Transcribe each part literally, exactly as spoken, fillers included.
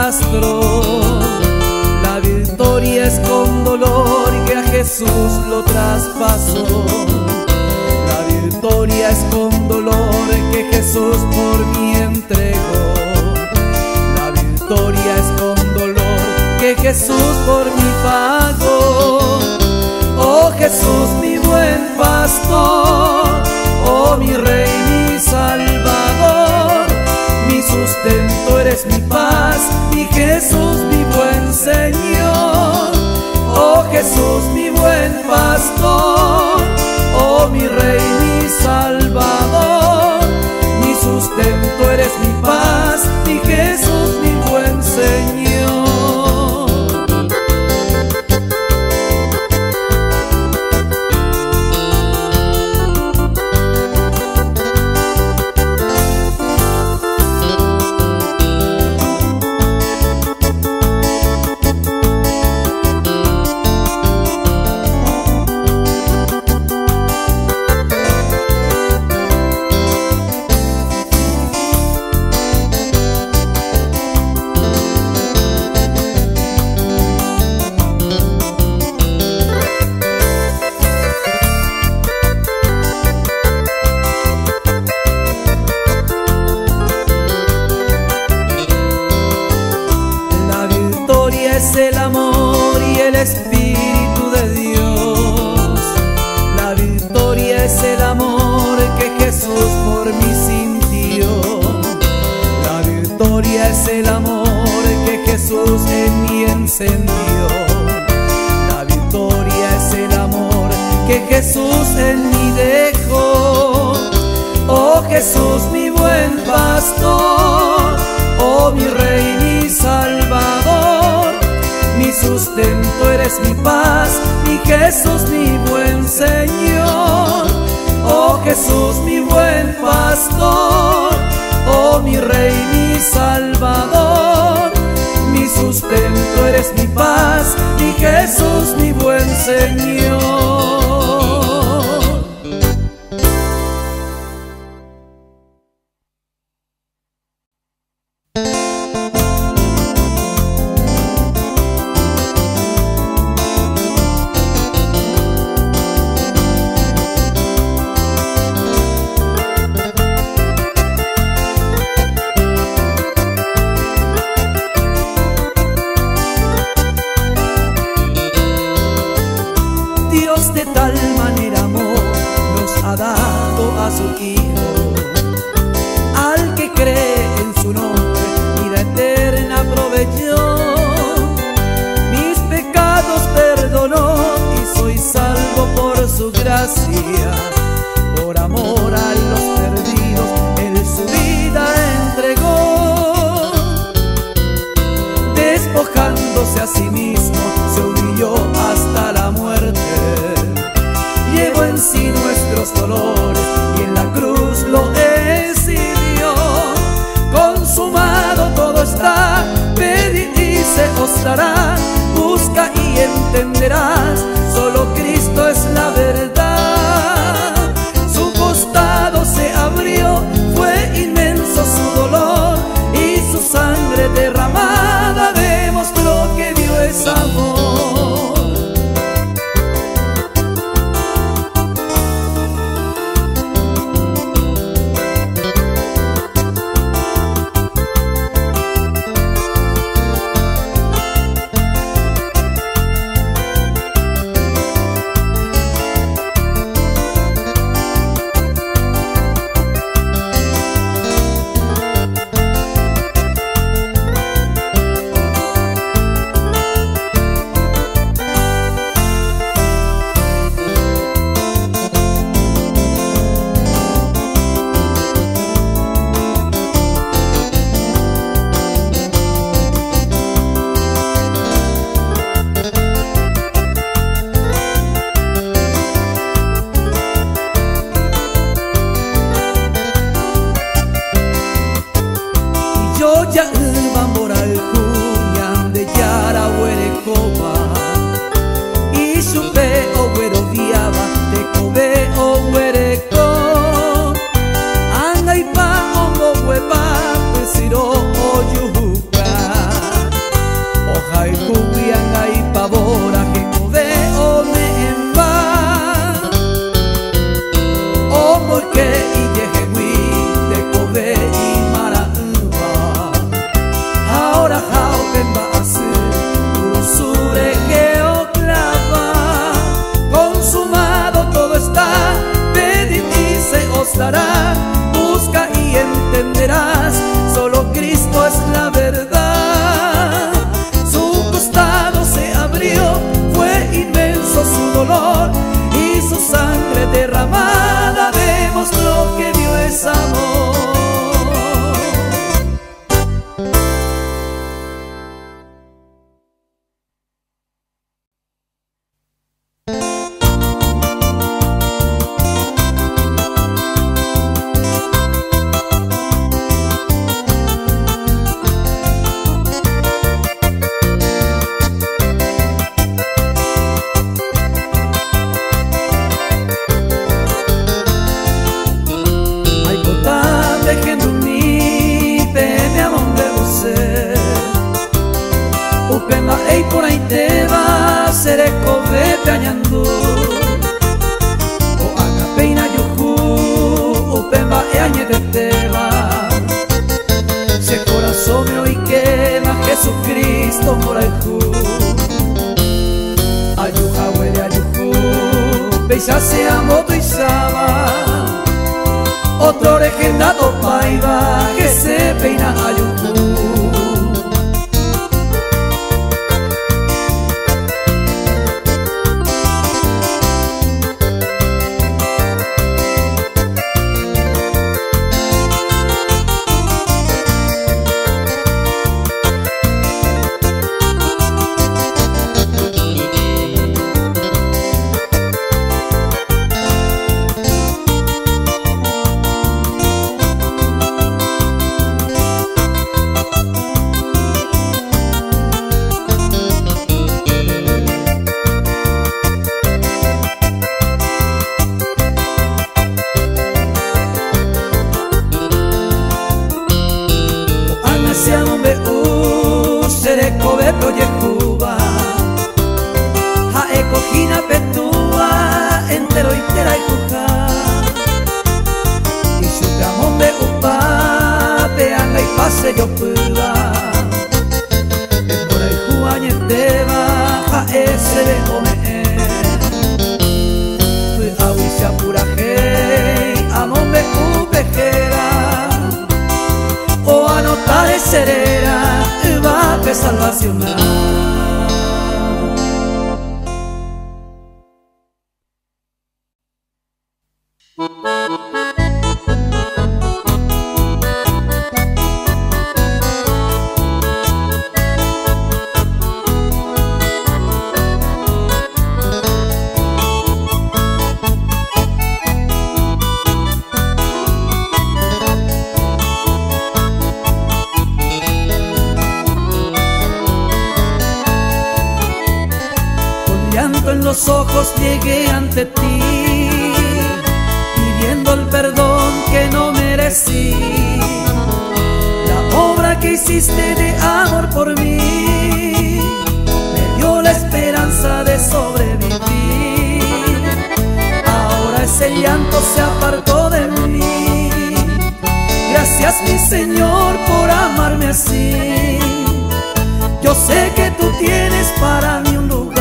arrastró. La victoria es con dolor que a Jesús lo traspasó. La victoria es con dolor que Jesús por mí entregó. La victoria es con dolor que Jesús por mí pagó. Oh Jesús, mi buen pastor, oh mi Rey, mi Salvador, mi sustento eres, mi paz, mi Jesús, mi buen Señor. Oh Jesús, mi buen pastor, oh mi Rey, mi Salvador, mi sustento eres, mi paz, mi Jesús, mi buen Señor. Es el amor y el Espíritu de Dios. La victoria es el amor que Jesús por mí sintió. La victoria es el amor que Jesús en mí encendió. La victoria es el amor que Jesús en mí dejó. Oh Jesús, mi buen pastor, oh mi Rey, mi Salvador, mi sustento eres, mi paz, mi Jesús, mi buen Señor. Oh Jesús, mi buen pastor, oh mi Rey, mi Salvador, mi sustento eres, mi paz, mi Jesús, mi buen Señor. De tal manera amor nos ha dado a su Hijo, al que cree en su nombre vida eterna proveyó. Mis pecados perdonó y soy salvo por su gracia. Por amor a los perdidos él su vida entregó. Despojándose a sí mismo se humilló hasta la muerte. Llevó en sí nuestros dolores y en la cruz lo exhibió. Consumado todo está, pedid y se os dará. Busca y entenderás, solo Cristo es la verdad. Su costado se abrió, fue inmenso su dolor, y su sangre derramada demostró que Dios es amor. chañandú o agapeina yujú upemba eañeteteba. Si el corazón me hoy quema, Jesucristo moraijú ayuja huele ayujú beisa se amoto y saba otro legendado paiva que se peina ayujú. Se yo puda es por el juañete baja ese de ome fue a huisa pura hey amombe upejera o anotar de serera va a salvación. En los ojos llegué ante ti, pidiendo el perdón que no merecí. La obra que hiciste de amor por mí me dio la esperanza de sobrevivir. Ahora ese llanto se apartó de mí. Gracias mi Señor por amarme así. Yo sé que tú tienes para mí un lugar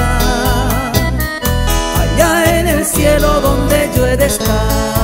allá en el cielo donde yo he de estar.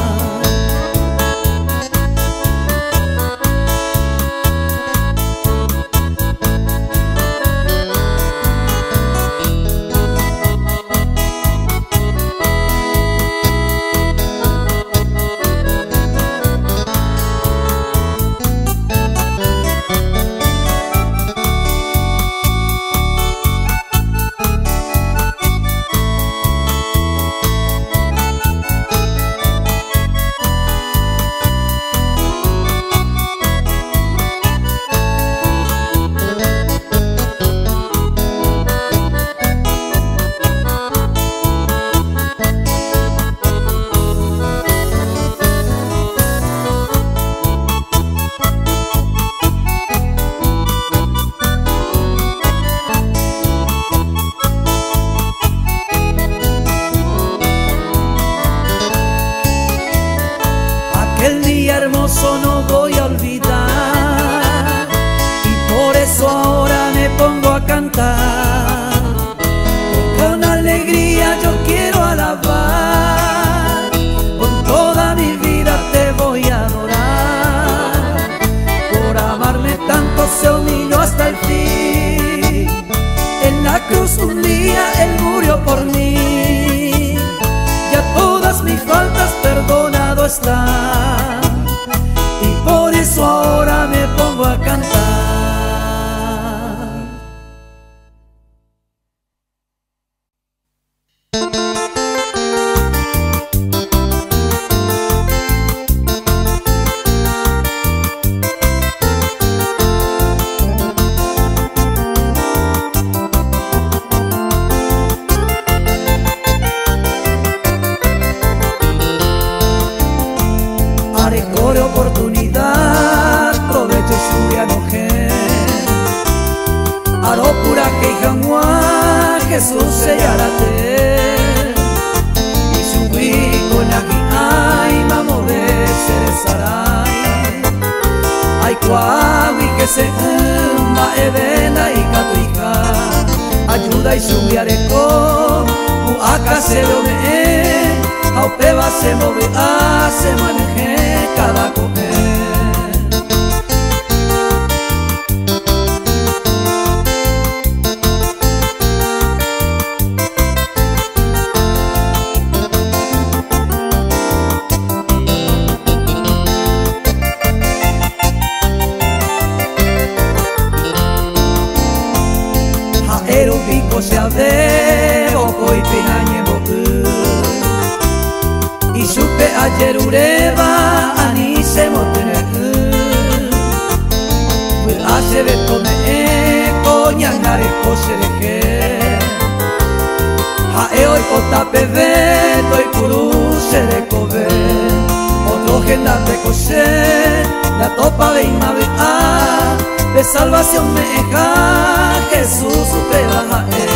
Aquel día hermoso no voy a olvidar y por eso ahora me pongo a cantar. Con alegría yo quiero alabar, con toda mi vida te voy a adorar. Por amarme tanto se humilló hasta el fin, en la cruz un día Él murió por mí. Ya todas mis faltas perdonado están y por eso ahora me pongo a cantar. Corre oportunidad, provecho su vianoje. Aro pura que jamás Jesús se yarate. se umba evena y catuija ayuda y subiareko u acá se lo ve au peba se move hace maneje cada comer. Se ade boko y pijañe boku y supe ayer ureba ani se motene pues hace de tome coña nare cosereje ha e hoy kota peve toy puru se de kobe otro genda de cose la topa de imave a de salvación me deja Jesús supera a él.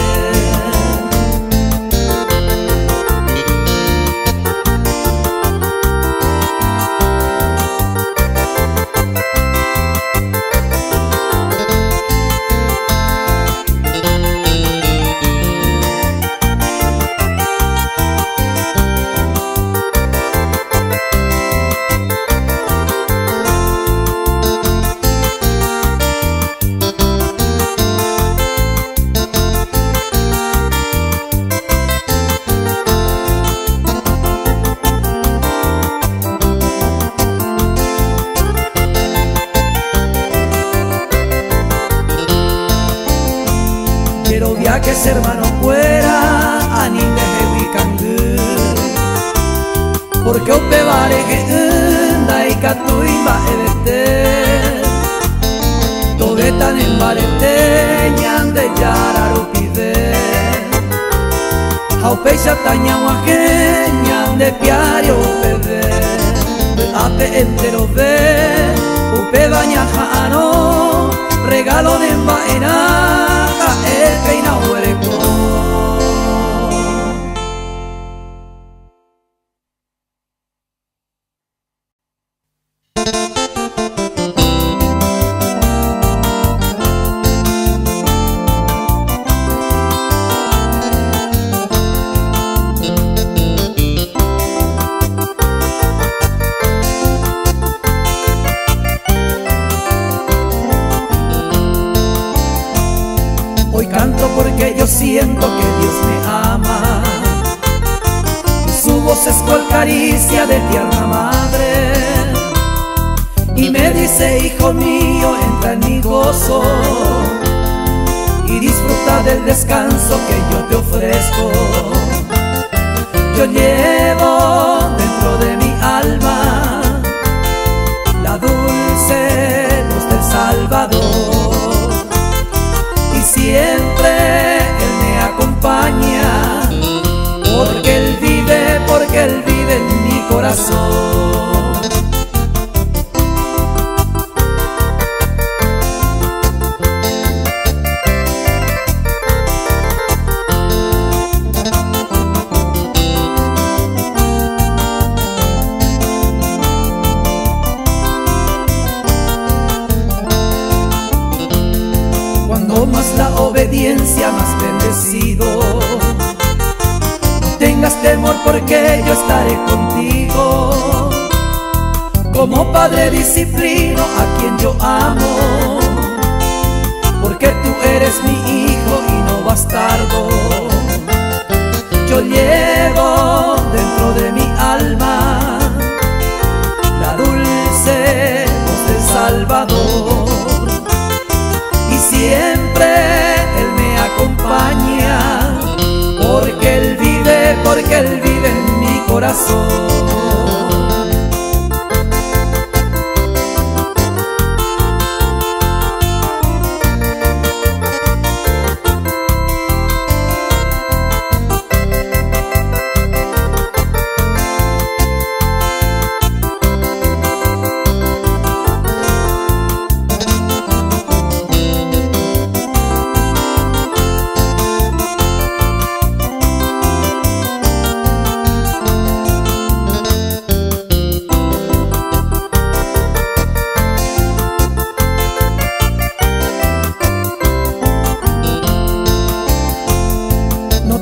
Quiero ya que ese hermano fuera ani deje wikangu porque ope vare que unda y catuimba evete tobetan en barete ñande yararu pide haupe xataña guaje ñande piario pede ape entero ve upe baña jano regalo en baena el peina huereco. Porque yo siento que Dios me ama, su voz es cual caricia de tierna madre y me dice hijo mío entra en mi gozo y disfruta del descanso que yo te ofrezco. Yo llevo dentro de mi alma la dulce luz del Salvador y siempre Él me acompaña porque Él vive, porque Él vive en mi corazón. Cuando más la obediencia, más bendecido. No tengas temor porque yo estaré contigo. Como padre disciplino a quien yo amo, porque tú eres mi hijo y no bastardo. Yo llevo dentro de mi alma la dulce voz del Salvador y siempre Él me acompaña porque Él vive, porque Él vive en mi corazón.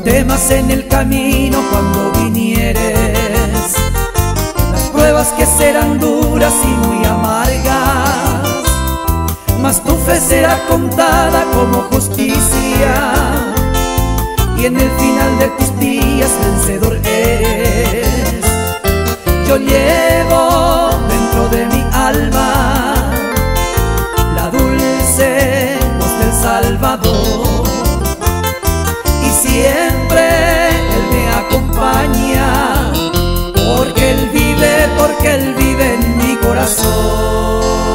temas en el camino cuando vinieres, las pruebas que serán duras y muy amargas, mas tu fe será contada como justicia, y en el final de tus días vencedor eres. Yo llevo dentro de mi alma la dulce voz del Salvador, y siempre Él me acompaña, porque Él vive, porque Él vive en mi corazón.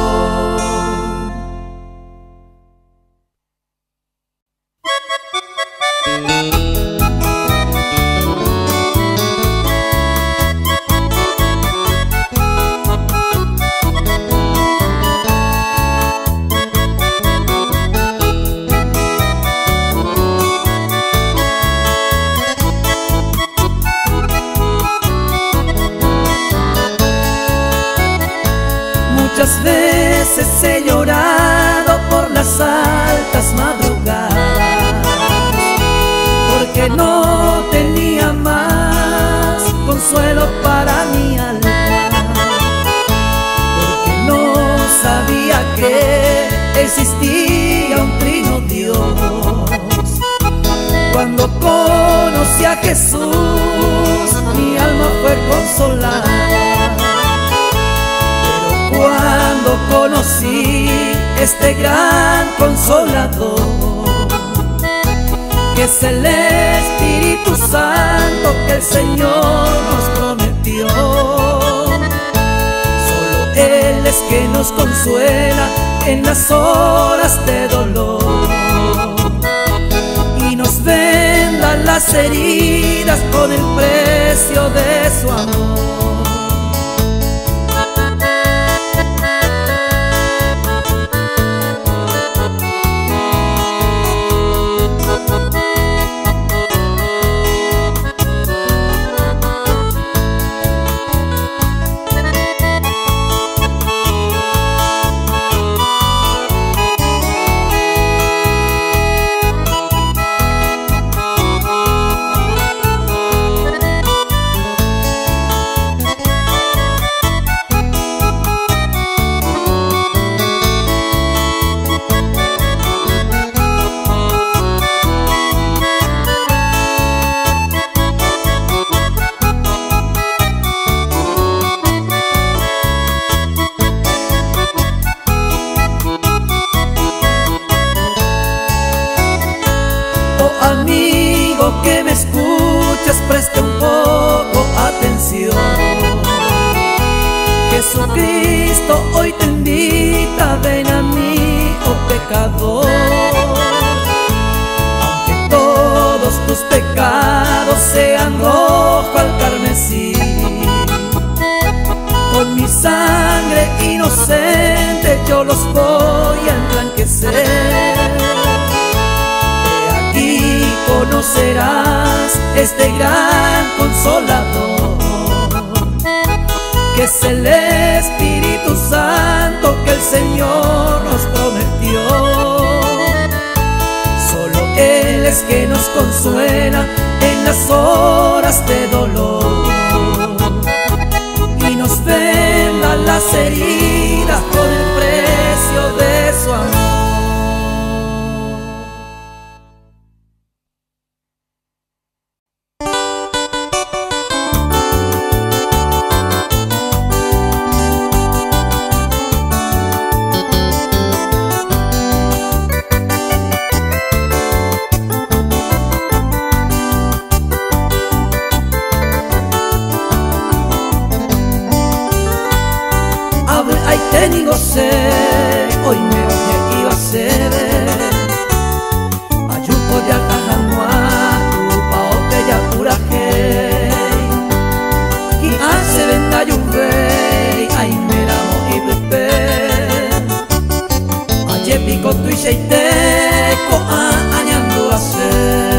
Muchas veces he llorado por las altas madrugadas, porque no tenía más consuelo para mi alma, porque no sabía que existía un trino Dios. Cuando conocí a Jesús, mi alma fue consolada. Cuando conocí este gran consolador, que es el Espíritu Santo que el Señor nos prometió, solo Él es que nos consuela en las horas de dolor y nos venda las heridas con el precio de su amor. Amigo que me escuchas, preste un poco atención. Jesucristo hoy te invita, ven a mí, oh pecador. Aunque todos tus pecados sean rojo al carmesí, con mi sangre inocente yo los voy a emblanquecer. Conocerás este gran consolador, que es el Espíritu Santo que el Señor nos prometió. Solo Él es que nos consuela en las horas de dolor y nos venda las heridas con el precio de su amor. Tenido sé, hoy me que iba a ser ayupo de alcajanua, tu paote ya puraje, y hace venda yuve, ay me ramo y pepe, aye pico tu y seite, ko a añando a ser.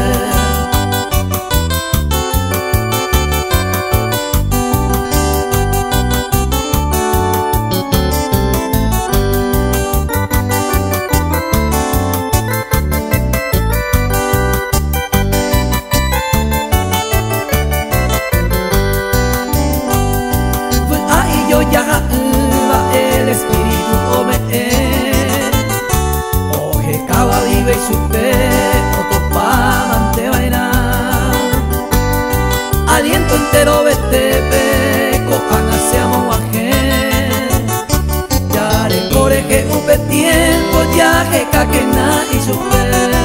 entero betepe ko anasiamo waje ya recore que upe tiempo ya que kakena y supe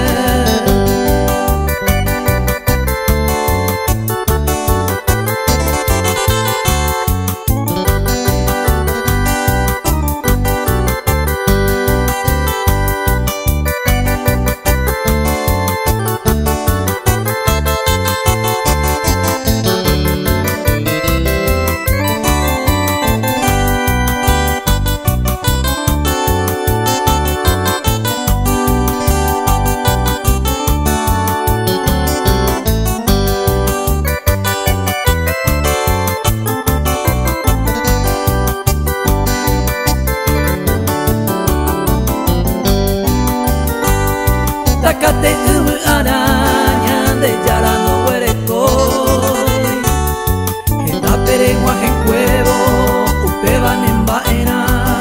Takate ubu araña de yara no huerecoy Eta perengua en cuevo upe van en vaina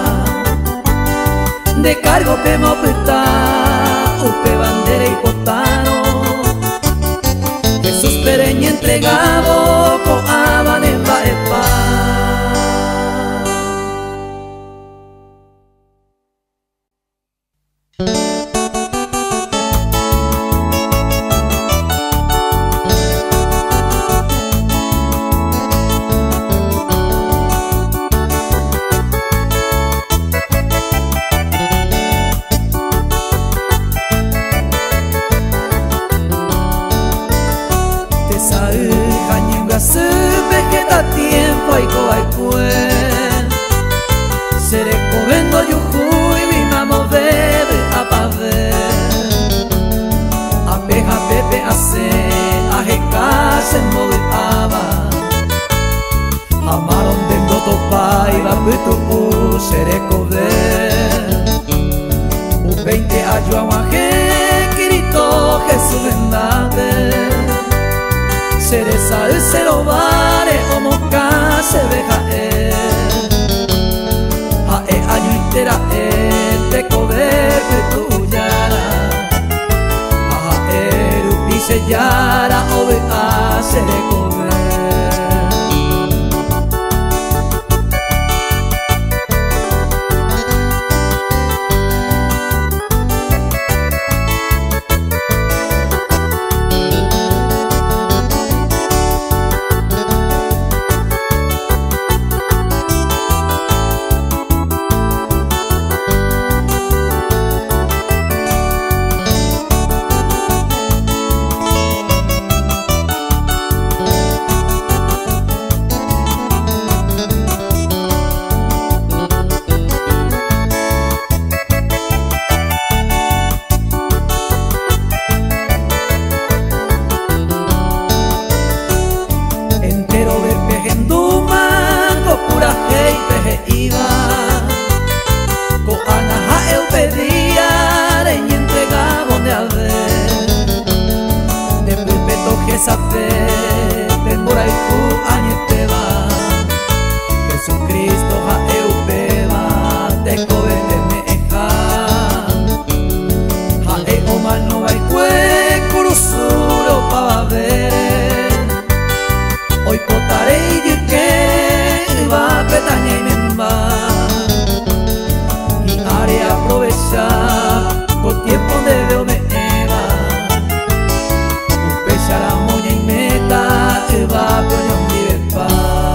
De cargo pemo peta upe bandera y potano Jesús pereña entregado co aban en vaepa tiempo hay cobaicuen Seré covendo yujuy vimamos bebe a paver Apeja pepe hace ajecase moviaba Amaron dendo topa y va puto u seré cover U veinte ayo aguaje kirito Jesús vendave Cereza el cero vare o moca se veja el Jae año entera el te cober tu yara Jae rupi se yara o ve a se de cober Sabe, temora y tu añete va Jesucristo ja eupeba te covete meja Ja e omano va y cue curusuro pa ver Hoy potaré y que va petaña y memba Y haré aprovechar por tiempo de veo me va pero mi bepa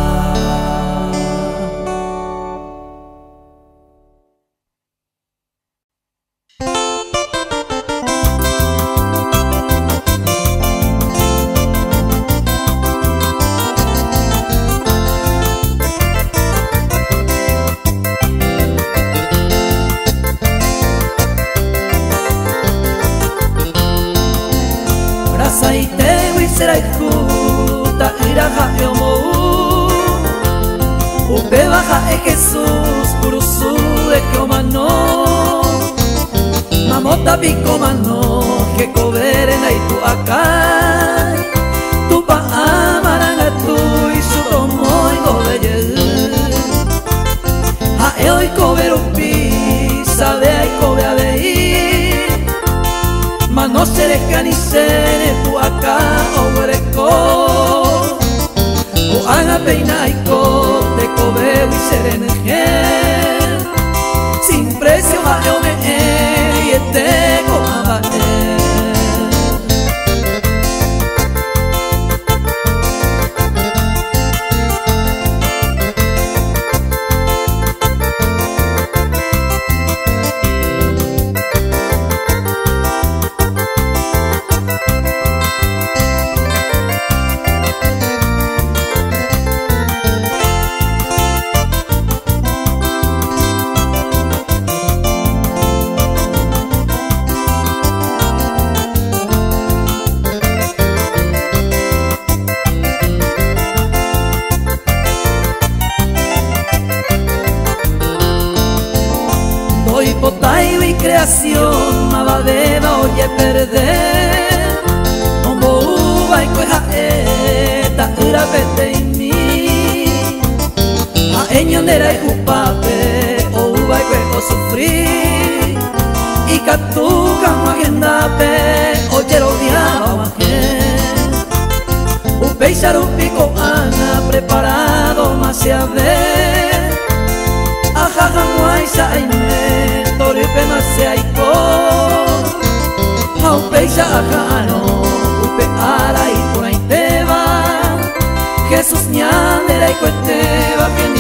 Brasa y te y será y ta iraja e omo Upe baja e Jesús Purusu e que omano Mamota pico mano Que coveren ahí tu acá Tu pa amaran a tu y su tomo y gobeye A e hoy covero pi Sabe ay cove a veir Mano se le canicene tu acá o huereco perder. Ombo uva y cueja eta ura vete y mi. A eñandera y jupape o uva y cuejo sufrir. Y catuca magendape o chero diaba magen. Upe y sarupico ana preparado más se ver. Ajaja muaisa aime toripe más se aiko. Haupeisa ajano upe ara y por ahí te va. Jesús ñandera y cueteba.